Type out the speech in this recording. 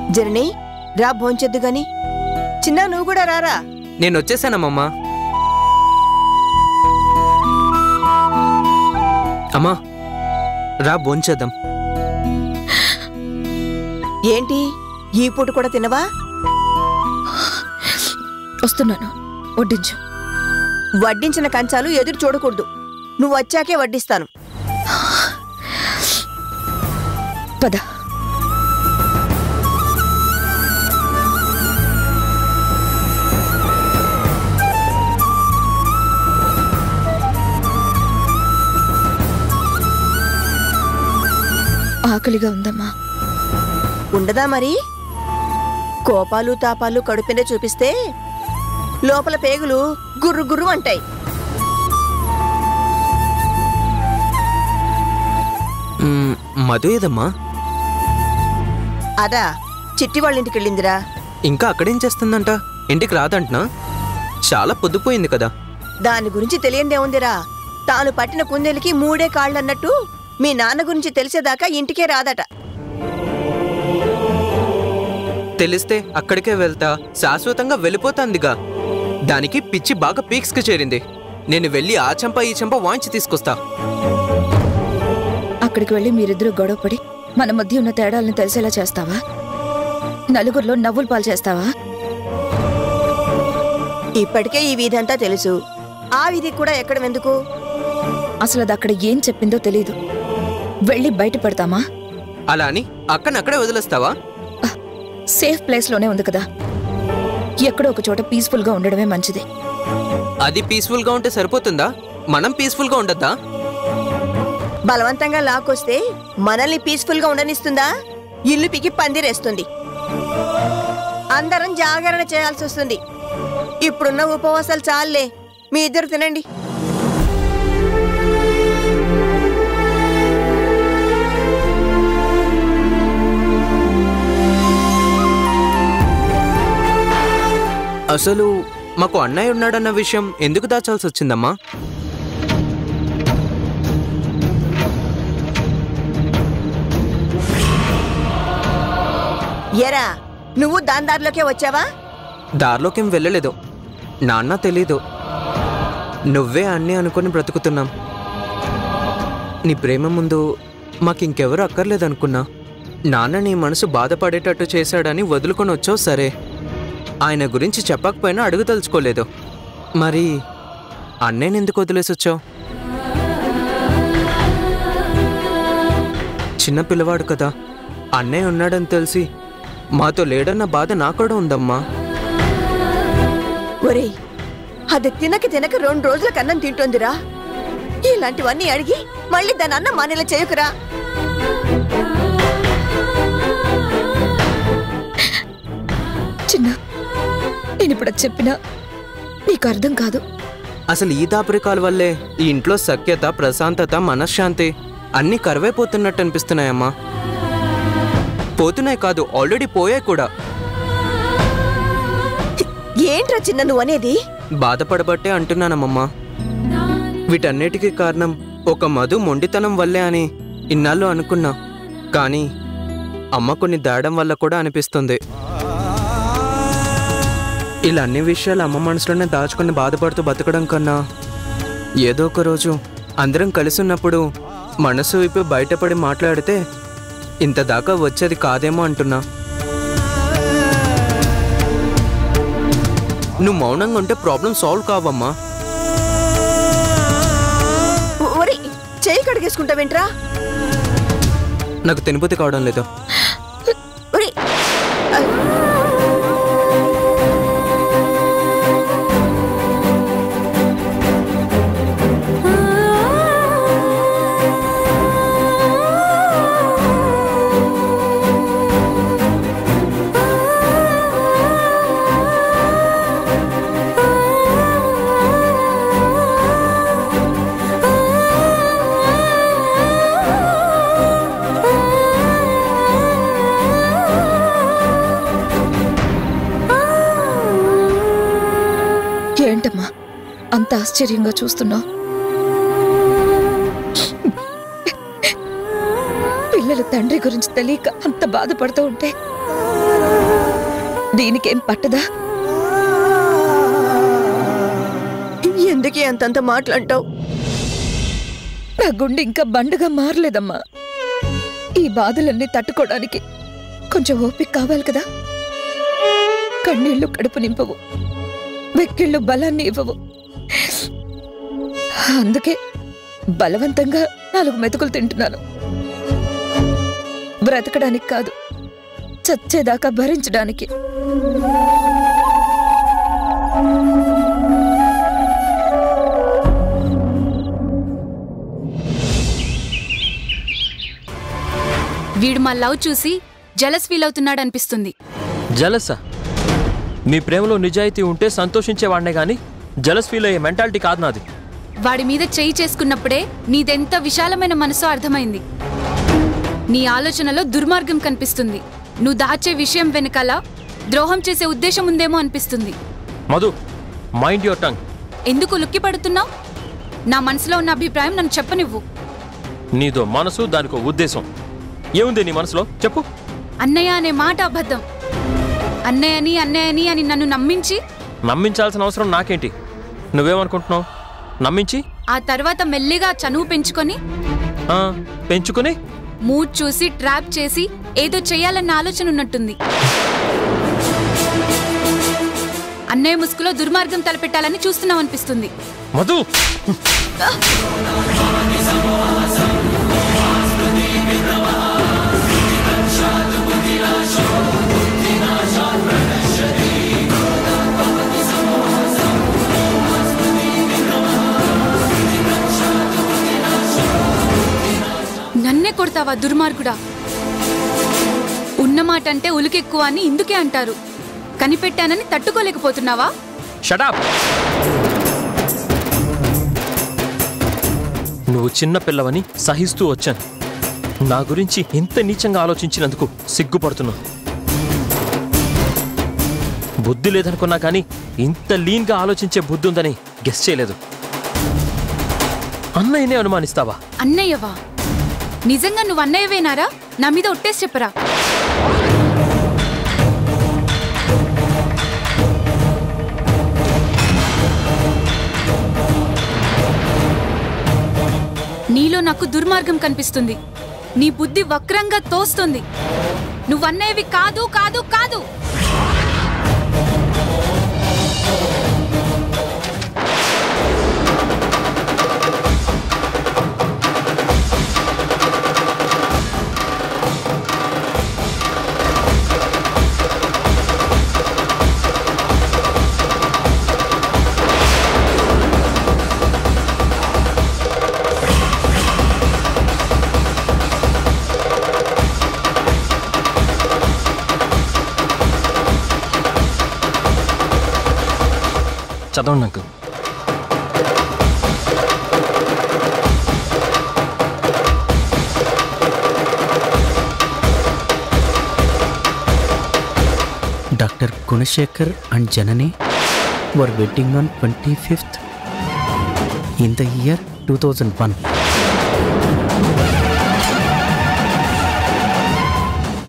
జనని రా భోంచెద్దు గాని. చిన్న నువ్వు కూడా రారా. నేను వచ్చేసానమ్మా. అమ్మా రా భోంచేద్దాం. ఏంటి ఈ పూట కూడా తినవా? వస్తున్నాను, వడ్డించు. వడ్డించిన కంచాలు ఎదురు చూడకూడదు. నువ్వు వచ్చాకే వడ్డిస్తాను. పద. ఆకలిగా ఉందమ్మా. ఉండదా మరి? కోపాలు తాపాలు కడుపునే చూపిస్తే లోపల పేగులు గుర్రు గుర్రు అంటాయి. మధు ఏదమ్మా? అదా చిట్టి వాళ్ళ ఇంటికి వెళ్ళిందిరా. ఇంకా అక్కడేం చేస్తుందంట? ఇంటికి రాదంటనా? చాలా పొద్దుపోయింది కదా. దాని గురించి తెలియందేముందిరా. తాను పట్టిన కుందేలికి 3 కాళ్ళన్నట్టు మీ నాన్న గురించి తెలిసేదాకా ఇంటికే రాదట. తెలిస్తే అక్కడికే వెళ్తా, శాశ్వతంగా వెళ్ళిపోతాందిగా. దానికి పిచ్చి బాగా పీక్స్కి చేరింది. నేను వెళ్ళి ఆ చెంప ఈ చెంప వాయించి తీసుకొస్తా. అక్కడికి వెళ్ళి మీరిద్దరూ గొడవపడి మన మధ్య ఉన్న తేడాలను తెలిసేలా చేస్తావా? నలుగురిలో నవ్వులు పాలు చేస్తావా? ఇప్పటికే ఈ వీధంతా తెలుసు. ఆ వీధికి కూడా ఎక్కడం ఎందుకు? అసలు అది అక్కడ ఏం చెప్పిందో తెలీదు. వెళ్ళి బయట పెడతామా? అలా అని అక్కడనే వదిలేస్తావా? సేఫ్ ప్లేస్లోనే ఉంది కదా. ఎక్కడో ఒక చోట పీస్ఫుల్గా ఉండడమే మంచిది. అది పీస్ఫుల్గా ఉంటే సరిపోతుందా? మనం పీస్ఫుల్గా ఉండద్దా? బలవంతంగా లాక్కొస్తే మనల్ని పీస్ఫుల్గా ఉండనిస్తుందా? ఇల్లు పికి పందిరేస్తుంది. అందరం జాగరణ చేయాల్సి వస్తుంది. ఇప్పుడున్న ఉపవాసాలు చాలే. మీ ఇద్దరు తినండి. అసలు మాకు అన్నయ్య ఉన్నాడన్న విషయం ఎందుకు దాచాల్సి వచ్చిందమ్మా? ఎరా నువ్వు దాని దారిలోకే వచ్చావా? దారిలోకేం వెళ్ళలేదు. నాన్న తెలీదు. నువ్వే అన్నీ అనుకుని బ్రతుకుతున్నాం. నీ ప్రేమ ముందు మాకింకెవరు అక్కర్లేదనుకున్నా. నాన్న నీ మనసు బాధపడేటట్టు చేశాడని వదులుకొని వచ్చావు సరే. ఆయన గురించి చెప్పకపోయినా అడుగు తలుచుకోలేదు. మరి అన్నయ్యని ఎందుకు వదిలేసి వచ్చావు? చిన్న పిల్లవాడు కదా. అన్నయ్య ఉన్నాడని తెలిసి మాతో లేడన్న బాధ నాకు కూడా ఉందమ్మా. ఒరేయ్, అది తినక 2 రోజుల కన్నం తింటోందిరా. ఇలాంటివన్నీ అడిగి మళ్ళీ దాని అన్నం మానేలా చేయకురా. చిన్న, నేను ఇప్పుడు చెప్పినా నీకు అర్థం కాదు. అసలు ఈ దాపరికాల వల్లే ఈ ఇంట్లో సఖ్యత, ప్రశాంతత, మనశ్శాంతి అన్నీ కరువైపోతున్నట్టు అనిపిస్తున్నాయమ్మా. పోతున్నాయి కాదు, ఆల్రెడీ పోయాయి కూడా. ఏంట్రా చిన్న నువ్వు అనేది? బాధపడబట్టే అంటున్నానమ్మమ్మా. వీటన్నిటికీ కారణం ఒక మధు మొండితనం వల్లే అని ఇన్నాళ్ళు అనుకున్నా. కానీ అమ్మ కొన్ని దాయడం వల్ల కూడా అనిపిస్తుంది. ఇలా అన్ని విషయాలు అమ్మ మనసులోనే దాచుకుని బాధపడుతూ బతకడం కన్నా ఏదో ఒక రోజు అందరం కలిసి ఉన్నప్పుడు మనసు విప్పి బయటపడి మాట్లాడితే ఇంత దాకా వచ్చేది కాదేమో అంటున్నా. నువ్వు మౌనంగా ఉంటే ప్రాబ్లం సాల్వ్ కావమ్మా. చేయి కడిగేసుకుంటావేంట్రా? నాకు తినబుద్ధి కావడం లేదు. ఏంటమ్మా అంత ఆశ్చర్యంగా చూస్తున్నావు? పిల్లల తండ్రి గురించి తెలియక అంత బాధపడుతూ ఉంటే దీనికేం పట్టదా? ఎందుకే అంతంత మాటలంటావు? నా గుండె ఇంకా బండగా మారలేదమ్మా. ఈ బాధలన్నీ తట్టుకోవడానికి కొంచెం ఓపిక కావాలి కదా. కన్నీళ్లు కడుపు నింపవు, వెక్కిళ్ళు బలాన్ని ఇవ్వవు. అందుకే బలవంతంగా 4 మెతుకులు తింటున్నాను. బ్రతకడానికి కాదు, చచ్చేదాకా భరించడానికి. వీడు మా లవ్ చూసి జలస్ ఫీల్ అవుతున్నాడు అనిపిస్తుంది. జలసా? మీ ప్రేమలో నిజాయితీ ఉంటే సంతోషించేవాడినే గాని జలస్ ఫీల్ అయ్యే మెంటాలిటీ కాదు నాది. వాడి మీద చేయి చేసుకున్నప్పుడే నీదెంత విశాలమైన మనసో అర్థమైంది. నీ ఆలోచనలో దుర్మార్గం కనిపిస్తుంది. నువ్వు దాచే విషయం వెనకాల ద్రోహం చేసే ఉద్దేశం ఉందేమో అనిపిస్తుంది. Madhu, mind your tongue. ఎందుకు లుక్కి పడుతున్నావు? నా మనసులో ఉన్న అభిప్రాయం నన్ను చెప్పనివ్వు. నీదో మనసు, దానికో ఉద్దేశం. ఏముంది నీ మనసులో చెప్పు. అన్నయ్య అనే మాట అబద్ధం. అన్నయ్యని అన్నయ్యని అని నన్ను నమ్మించాల్సిన అవసరం నాకేంటి? నువ్వేమనుకుంటున్నావు? నమ్మించి ఆ తర్వాత మెల్లిగా చనువు పెంచుకుని మూడ్ చూసి ట్రాప్ చేసి ఏదో చెయ్యాలన్న ఆలోచన ఉన్నట్టుంది. అన్నయ్య ముసుగులో దుర్మార్గం తలపెట్టాలని చూస్తున్నావు అనిపిస్తుంది. మధు, నన్నే కొడతావా దుర్మార్గుడా? ఉన్నమాట అంటే ఉలికెక్కువ అని ఇందుకే అంటారు. కనిపెట్టానని తట్టుకోలేకపోతున్నావా? Shut up. నువ్వు చిన్న పిల్లవని సహిస్తూ వచ్చాను. నా గురించి ఇంత నీచంగా ఆలోచించినందుకు సిగ్గుపడుతున్నావు. బుద్ధి లేదనుకున్నా కానీ ఇంత లీన్గా ఆలోచించే బుద్ధి ఉందని గెస్ చేయలేదు. అన్నయ్యనే అనుమానిస్తావా? అన్నయ్యవా? నిజంగా నువ్వు అన్నయ్యవేనారా? నా మీద ఒట్టేసి చెప్పరా. నీలో నాకు దుర్మార్గం కనిపిస్తుంది. నీ బుద్ధి వక్రంగా తోస్తుంది. నువ్వు అన్నయ్యవి కాదు కాదు కాదు. చదవండి నాకు. Dr. Gunashekhar and Janani were wedding on 25th in the year 2001.